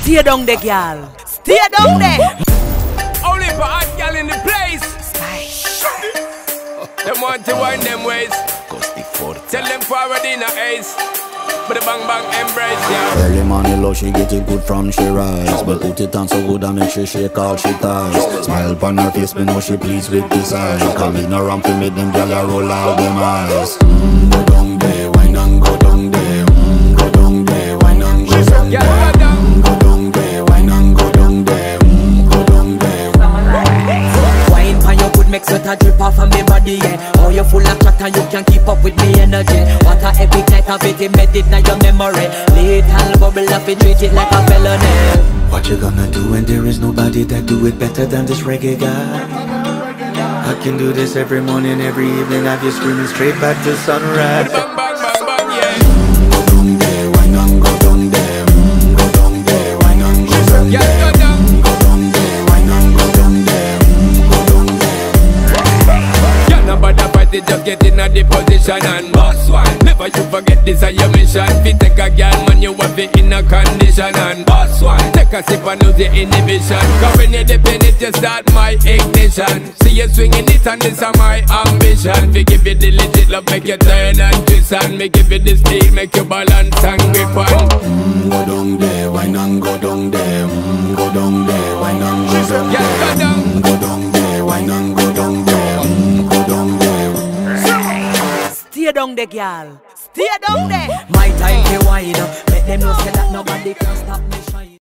Stay down there, girl. Stay down there. Only for hot girl in the place. Them want to wind them ways. Tell them forward in a ace. But the bang bang embrace, yeah. Early morning love, she get it good from she rise. But put it on so good and make she shake all she ties. Smile upon her face, me know she pleased with this eyes. Coming around to make them gyal roll out them eyes. Go down there, wine and go down there. Go down there, wine and go down there. Go down there, wine and go down there. Go down there. Wine pan your good make sweat a drip off of me body, yeah. Oh, you full of chat and you can keep up with me energy. What a epic night of it, embedded in your memory. Little bubble up and treat it like a felony. What you gonna do when there is nobody that do it better than this reggae guy? I can do this every morning, every evening. Have you screaming straight back to sunrise. Bang bang bang bang, yeah. Go down there, wine and go down there. Go down there, wine and go down there. Go down. Go down there, wine and go down there. Go down there. Yeah, nobody fight it, just get in a the position and boss one. Never you forget this is your mission. Fi take a girl, man, you have it in a condition and boss one. Take a sip and lose your inhibition. Cause when you dip in it, you start my ignition. See you swinging it and this is my ambition. Fi give you the legit love, make you turn and twist and me give you the steel, make you balance and grip on. Go down there, wine and go down there. Go down there, wine and go down there. Yeah, go down. Go down there, wine and go down there. Go down there. Stay down there, girl. Stay down there. My time to wine up. Make them know say that nobody can